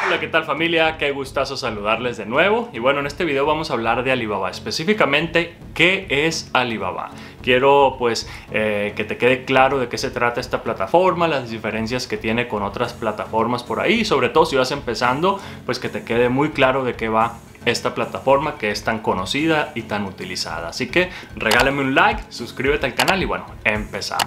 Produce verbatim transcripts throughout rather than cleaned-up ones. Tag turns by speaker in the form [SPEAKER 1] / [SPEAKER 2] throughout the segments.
[SPEAKER 1] Hola, ¿qué tal familia? Qué gustazo saludarles de nuevo. Y bueno, en este video vamos a hablar de Alibaba, específicamente ¿qué es Alibaba? Quiero pues eh, que te quede claro de qué se trata esta plataforma, las diferencias que tiene con otras plataformas por ahí, sobre todo si vas empezando, pues que te quede muy claro de qué va esta plataforma que es tan conocida y tan utilizada. Así que regálame un like, suscríbete al canal y bueno, empezamos.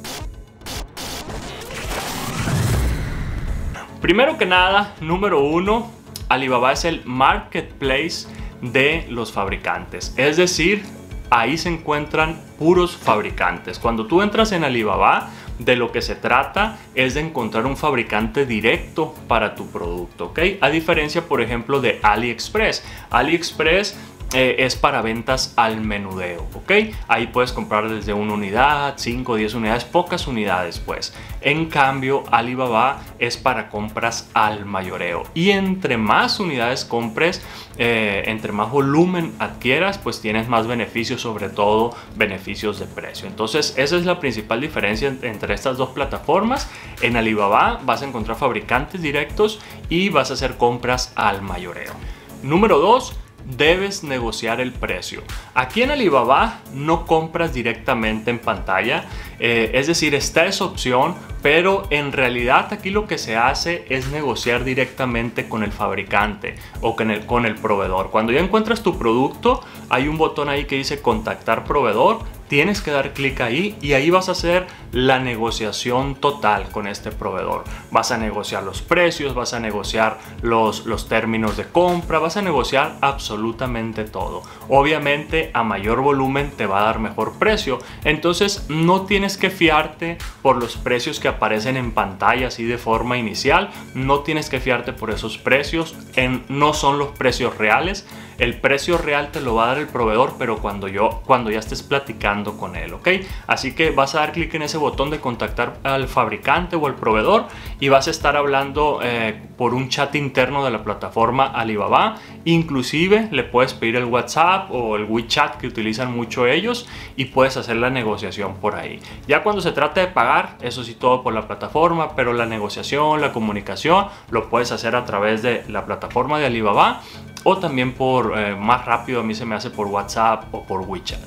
[SPEAKER 1] Primero que nada, número uno, Alibaba es el marketplace de los fabricantes. Es decir, ahí se encuentran puros fabricantes. Cuando tú entras en Alibaba, de lo que se trata es de encontrar un fabricante directo para tu producto, ¿ok? A diferencia, por ejemplo, de AliExpress. AliExpress Eh, es para ventas al menudeo, ¿ok? Ahí puedes comprar desde una unidad, cinco, diez unidades, pocas unidades pues. En cambio, Alibaba es para compras al mayoreo. Y entre más unidades compres, eh, entre más volumen adquieras, pues tienes más beneficios, sobre todo beneficios de precio. Entonces, esa es la principal diferencia entre estas dos plataformas. En Alibaba vas a encontrar fabricantes directos y vas a hacer compras al mayoreo. Número dos. Debes negociar el precio. Aquí en Alibaba no compras directamente en pantalla, eh, es decir, está esa opción, pero en realidad aquí lo que se hace es negociar directamente con el fabricante o con el, con el proveedor. Cuando ya encuentras tu producto, hay un botón ahí que dice contactar proveedor. Tienes que dar clic ahí y ahí vas a hacer la negociación total con este proveedor. Vas a negociar los precios, vas a negociar los, los términos de compra, vas a negociar absolutamente todo. Obviamente a mayor volumen te va a dar mejor precio. Entonces no tienes que fiarte por los precios que aparecen en pantalla así de forma inicial. No tienes que fiarte por esos precios. En, no son los precios reales. El precio real te lo va a dar el proveedor, pero cuando, yo, cuando ya estés platicando con él, ¿ok? Así que vas a dar clic en ese botón de contactar al fabricante o al proveedor y vas a estar hablando eh, por un chat interno de la plataforma Alibaba. Inclusive le puedes pedir el WhatsApp o el WeChat que utilizan mucho ellos y puedes hacer la negociación por ahí. Ya cuando se trata de pagar, eso sí todo por la plataforma, pero la negociación, la comunicación, lo puedes hacer a través de la plataforma de Alibaba o también por eh, más rápido, a mí se me hace por WhatsApp o por WeChat.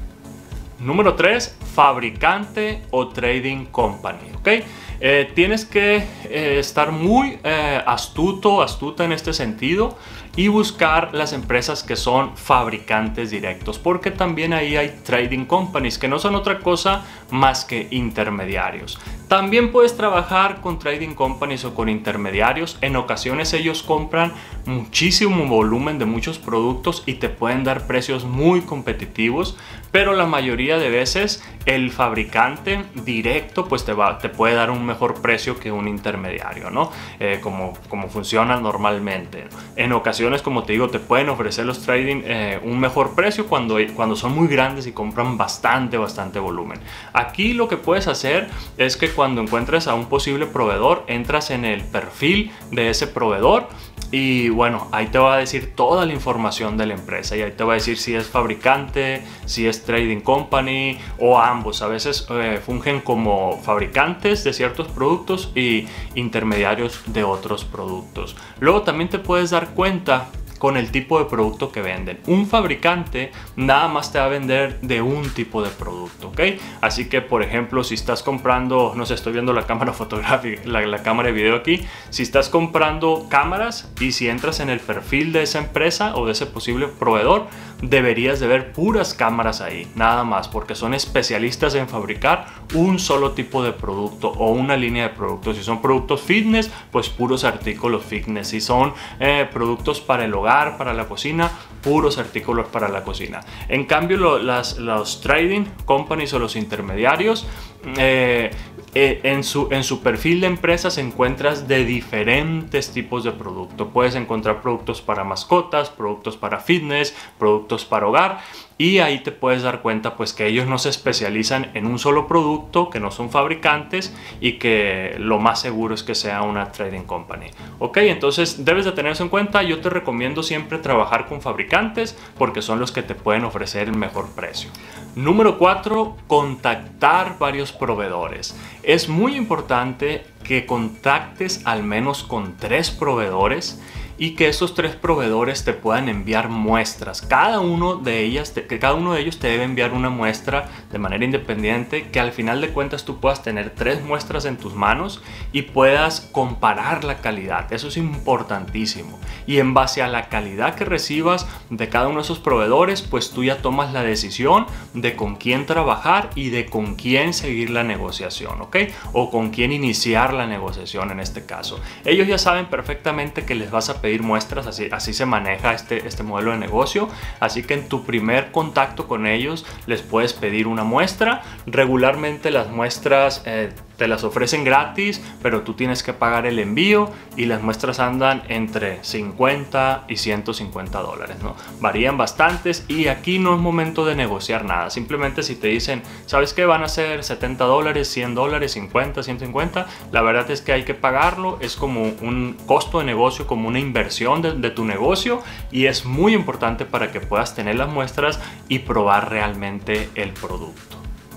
[SPEAKER 1] Número tres, fabricante o trading company, ¿ok? Eh, tienes que eh, estar muy eh, astuto, astuta en este sentido y buscar las empresas que son fabricantes directos, porque también ahí hay trading companies que no son otra cosa más que intermediarios. También puedes trabajar con trading companies o con intermediarios. En ocasiones ellos compran muchísimo volumen de muchos productos y te pueden dar precios muy competitivos, pero la mayoría de veces el fabricante directo pues te, va, te puede dar un mejor precio que un intermediario, ¿no? Eh, como, como funciona normalmente. En ocasiones, como te digo, te pueden ofrecer los trading eh, un mejor precio cuando, cuando son muy grandes y compran bastante, bastante volumen. Aquí lo que puedes hacer es que cuando encuentres a un posible proveedor, entras en el perfil de ese proveedor y bueno, ahí te va a decir toda la información de la empresa y ahí te va a decir si es fabricante, si es trading company o ambos. A veces eh, fungen como fabricantes de ciertos productos y intermediarios de otros productos. Luego también te puedes dar cuenta con el tipo de producto que venden. Un fabricante nada más te va a vender de un tipo de producto, ¿ok? Así que, por ejemplo, si estás comprando, no sé, estoy viendo la cámara fotográfica, la, la cámara de video aquí, si estás comprando cámaras y si entras en el perfil de esa empresa o de ese posible proveedor, deberías de ver puras cámaras ahí, nada más, porque son especialistas en fabricar un solo tipo de producto o una línea de productos. Si son productos fitness, pues puros artículos fitness. Si son eh, productos para el hogar, para la cocina, puros artículos para la cocina. En cambio, lo, las, los trading companies o los intermediarios, eh, eh, en, su, en su perfil de empresas encuentras de diferentes tipos de productos. Puedes encontrar productos para mascotas, productos para fitness, productos para hogar. y ahí te puedes dar cuenta pues que ellos no se especializan en un solo producto, que no son fabricantes y que lo más seguro es que sea una trading company. Ok, entonces debes de tener eso en cuenta. Yo te recomiendo siempre trabajar con fabricantes porque son los que te pueden ofrecer el mejor precio. Número cuatro, contactar varios proveedores. Es muy importante que contactes al menos con tres proveedores y que esos tres proveedores te puedan enviar muestras. Cada uno de ellas, que cada uno de ellos te debe enviar una muestra de manera independiente, que al final de cuentas tú puedas tener tres muestras en tus manos y puedas comparar la calidad. Eso es importantísimo. Y en base a la calidad que recibas de cada uno de esos proveedores, pues tú ya tomas la decisión de con quién trabajar y de con quién seguir la negociación, ¿ok? O con quién iniciar la negociación en este caso. Ellos ya saben perfectamente que les vas a pedir muestras, así, así se maneja este, este modelo de negocio, así que en tu primer contacto con ellos les puedes pedir una muestra. Regularmente las muestras eh, te las ofrecen gratis, pero tú tienes que pagar el envío y las muestras andan entre cincuenta y ciento cincuenta dólares, ¿no? Varían bastantes y aquí no es momento de negociar nada. Simplemente si te dicen, ¿sabes qué? Van a ser setenta dólares, cien dólares, cincuenta, ciento cincuenta, la verdad es que hay que pagarlo. Es como un costo de negocio, como una inversión de, de tu negocio, y es muy importante para que puedas tener las muestras y probar realmente el producto.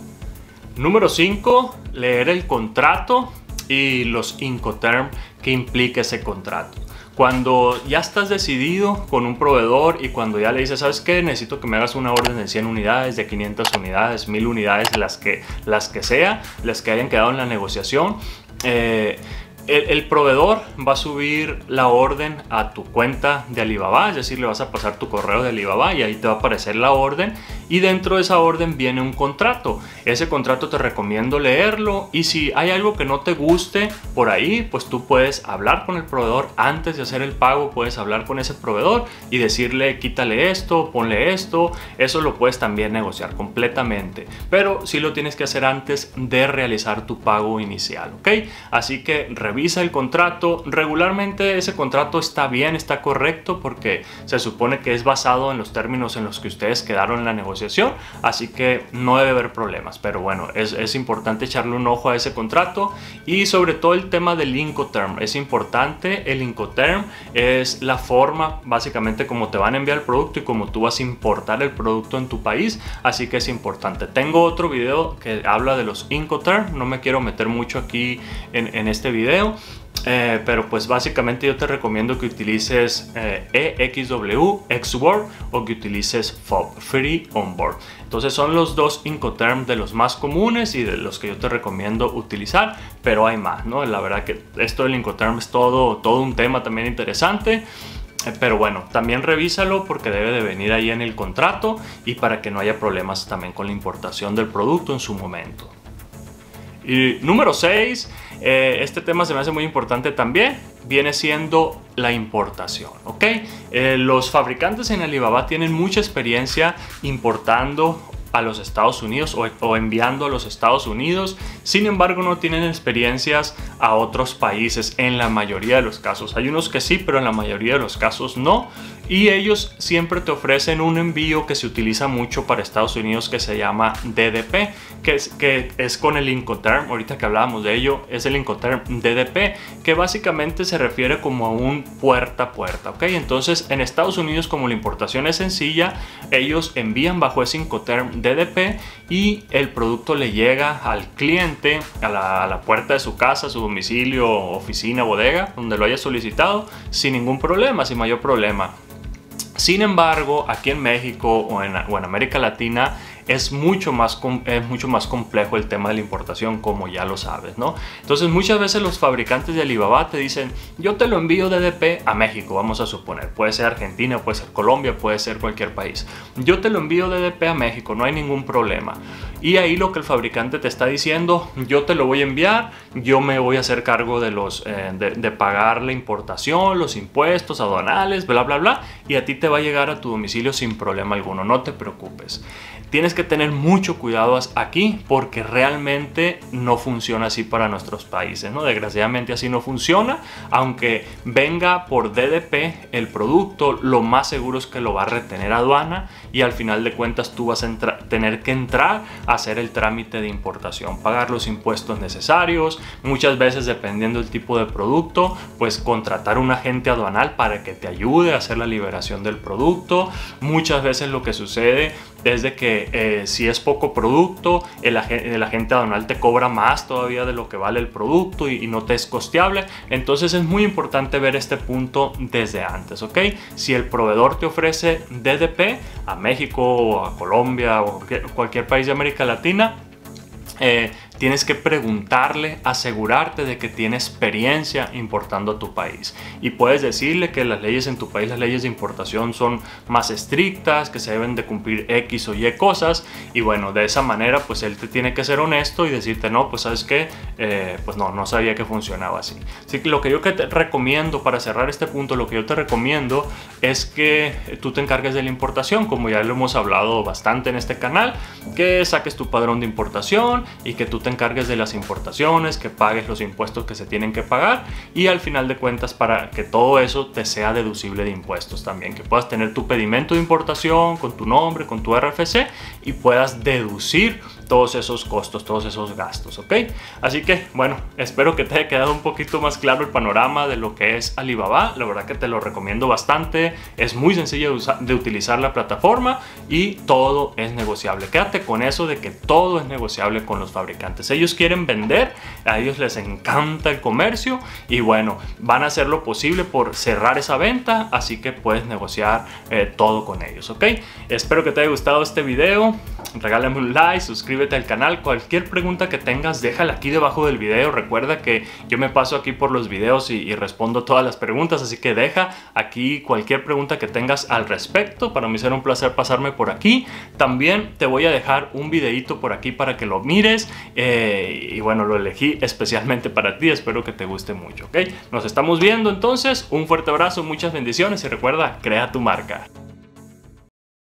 [SPEAKER 1] Número cinco, leer el contrato y los Incoterm que implica ese contrato. Cuando ya estás decidido con un proveedor y cuando ya le dices, ¿sabes qué? Necesito que me hagas una orden de cien unidades, de quinientas unidades, mil unidades, las que, las que sea, las que hayan quedado en la negociación. Eh, El, el proveedor va a subir la orden a tu cuenta de Alibaba, es decir, le vas a pasar tu correo de Alibaba y ahí te va a aparecer la orden, y dentro de esa orden viene un contrato. Ese contrato te recomiendo leerlo, y si hay algo que no te guste por ahí, pues tú puedes hablar con el proveedor antes de hacer el pago. Puedes hablar con ese proveedor y decirle, quítale esto, ponle esto. Eso lo puedes también negociar completamente, pero sí lo tienes que hacer antes de realizar tu pago inicial, ¿ok? Así que revisa el contrato. Regularmente ese contrato está bien, está correcto, porque se supone que es basado en los términos en los que ustedes quedaron en la negociación, así que no debe haber problemas. Pero bueno, es, es importante echarle un ojo a ese contrato, y sobre todo el tema del Incoterm es importante. El Incoterm es la forma básicamente como te van a enviar el producto y como tú vas a importar el producto en tu país, así que es importante. Tengo otro video que habla de los Incoterm, no me quiero meter mucho aquí en, en este video. Eh, pero pues básicamente yo te recomiendo que utilices eh, E X W, Xword, o que utilices F O B, Free On Board. Entonces son los dos Incoterm de los más comunes y de los que yo te recomiendo utilizar, pero hay más, ¿no? La verdad que esto del Incoterm es todo, todo un tema también interesante. Pero bueno, también revísalo porque debe de venir ahí en el contrato, y para que no haya problemas también con la importación del producto en su momento. Y número seis, eh, este tema se me hace muy importante también, viene siendo la importación, ¿ok? Eh, los fabricantes en Alibaba tienen mucha experiencia importando a los Estados Unidos o, o enviando a los Estados Unidos. Sin embargo, no tienen experiencias a otros países en la mayoría de los casos. Hay unos que sí, pero en la mayoría de los casos no. Y ellos siempre te ofrecen un envío que se utiliza mucho para Estados Unidos, que se llama D D P, que es, que es con el Incoterm. Ahorita que hablábamos de ello, es el Incoterm D D P, que básicamente se refiere como a un puerta a puerta, ¿ok? Entonces, en Estados Unidos, como la importación es sencilla, ellos envían bajo ese Incoterm D D P y el producto le llega al cliente a la, a la puerta de su casa, su domicilio, oficina, bodega, donde lo haya solicitado, sin ningún problema, sin mayor problema. Sin embargo, aquí en México o en, o en América Latina es mucho, más, es mucho más complejo el tema de la importación, como ya lo sabes, ¿no? Entonces muchas veces los fabricantes de Alibaba te dicen, yo te lo envío D D P a México, vamos a suponer, puede ser Argentina, puede ser Colombia, puede ser cualquier país. Yo te lo envío D D P a México, no hay ningún problema. y ahí lo que el fabricante te está diciendo, yo te lo voy a enviar, yo me voy a hacer cargo de, los, eh, de, de pagar la importación, los impuestos aduanales, bla bla bla, y a ti te va a llegar a tu domicilio sin problema alguno, no te preocupes. Tienes que tener mucho cuidado aquí porque realmente no funciona así para nuestros países, ¿no? Desgraciadamente así no funciona. Aunque venga por D D P el producto, lo más seguro es que lo va a retener aduana y al final de cuentas tú vas a tener que entrar a hacer el trámite de importación, pagar los impuestos necesarios. Muchas veces, dependiendo del tipo de producto, pues contratar un agente aduanal para que te ayude a hacer la liberación del producto. Muchas veces lo que sucede es de que eh, si es poco producto, el, ag el agente aduanal te cobra más todavía de lo que vale el producto y, y no te es costeable. Entonces es muy importante ver este punto desde antes, ¿ok? Si el proveedor te ofrece D D P a México o a Colombia o cualquier país de América Latina, eh, tienes que preguntarle, asegurarte de que tiene experiencia importando a tu país. Y puedes decirle que las leyes en tu país, las leyes de importación son más estrictas, que se deben de cumplir X o Y cosas. Y bueno, de esa manera pues él te tiene que ser honesto y decirte, no, pues sabes qué, eh, pues no, no sabía que funcionaba así. Así que lo que yo que te recomiendo, para cerrar este punto, lo que yo te recomiendo es que tú te encargues de la importación, como ya lo hemos hablado bastante en este canal, que saques tu padrón de importación y que tú te encargues de las importaciones, que pagues los impuestos que se tienen que pagar y al final de cuentas para que todo eso te sea deducible de impuestos también, que puedas tener tu pedimento de importación con tu nombre, con tu R F C y puedas deducir todos esos costos, todos esos gastos, ¿ok? Así que, bueno, espero que te haya quedado un poquito más claro el panorama de lo que es Alibaba. La verdad que te lo recomiendo bastante. Es muy sencillo de, usar, de utilizar la plataforma y todo es negociable. Quédate con eso de que todo es negociable con los fabricantes. Ellos quieren vender, a ellos les encanta el comercio y bueno, van a hacer lo posible por cerrar esa venta, así que puedes negociar eh, todo con ellos, ¿ok? Espero que te haya gustado este video. Regálame un like, suscríbete al canal. Cualquier pregunta que tengas, déjala aquí debajo del video. Recuerda que yo me paso aquí por los videos y, y respondo todas las preguntas, así que deja aquí cualquier pregunta que tengas al respecto. Para mí será un placer pasarme por aquí. También te voy a dejar un videito por aquí para que lo mires eh, y bueno, lo elegí especialmente para ti. Espero que te guste mucho, ¿ok? Nos estamos viendo entonces. Un fuerte abrazo, muchas bendiciones y recuerda, crea tu marca.